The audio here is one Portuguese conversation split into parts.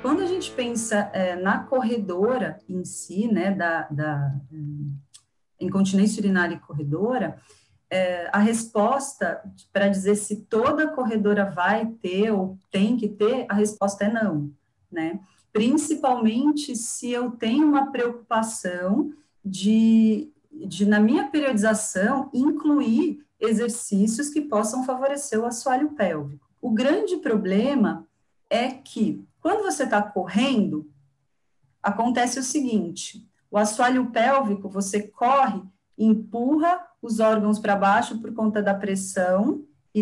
Quando a gente pensa na corredora em si, né, da incontinência urinária e corredora, a resposta para dizer se toda corredora vai ter ou tem que ter, a resposta é não, né? Principalmente se eu tenho uma preocupação de na minha periodização, incluir exercícios que possam favorecer o assoalho pélvico. O grande problema é que, quando você está correndo, acontece o seguinte: o assoalho pélvico, você corre e empurra os órgãos para baixo por conta da pressão e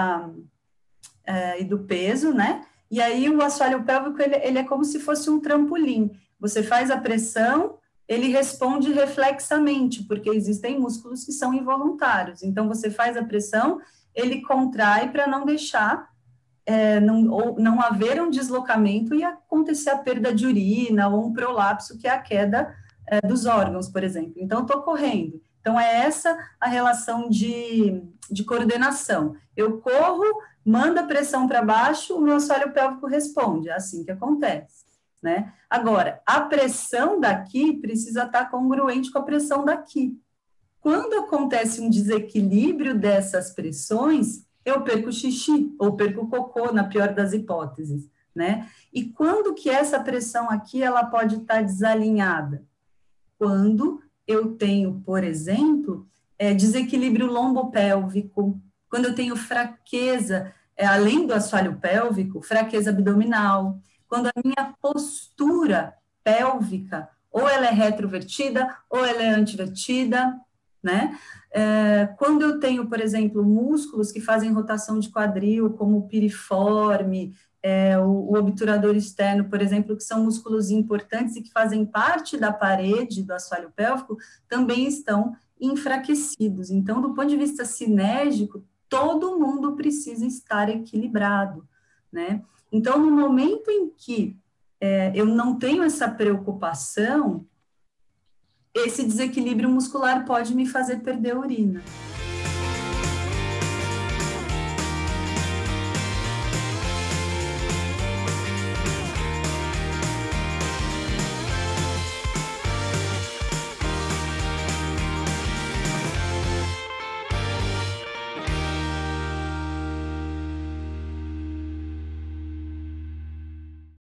do peso, né? E aí o assoalho pélvico, ele é como se fosse um trampolim. Você faz a pressão, ele responde reflexamente, porque existem músculos que são involuntários. Então, você faz a pressão, ele contrai para não deixar, não haver um deslocamento e acontecer a perda de urina ou um prolapso, que é a queda dos órgãos, por exemplo. Então, estou correndo. Então, é essa a relação de coordenação. Eu corro, mando a pressão para baixo, o meu assoalho pélvico responde. É assim que acontece, né? Agora, a pressão daqui precisa estar congruente com a pressão daqui. Quando acontece um desequilíbrio dessas pressões, eu perco xixi, ou perco cocô, na pior das hipóteses, né? E quando que essa pressão aqui, ela pode estar desalinhada? Quando eu tenho, por exemplo, desequilíbrio lombopélvico, quando eu tenho fraqueza, além do assoalho pélvico, fraqueza abdominal, quando a minha postura pélvica, ou ela é retrovertida, ou ela é antivertida, né? Quando eu tenho, por exemplo, músculos que fazem rotação de quadril, como o piriforme, o obturador externo, por exemplo, que são músculos importantes e que fazem parte da parede do assoalho pélvico, também estão enfraquecidos. Então, do ponto de vista sinérgico, todo mundo precisa estar equilibrado, né? Então, no momento em que eu não tenho essa preocupação, esse desequilíbrio muscular pode me fazer perder urina.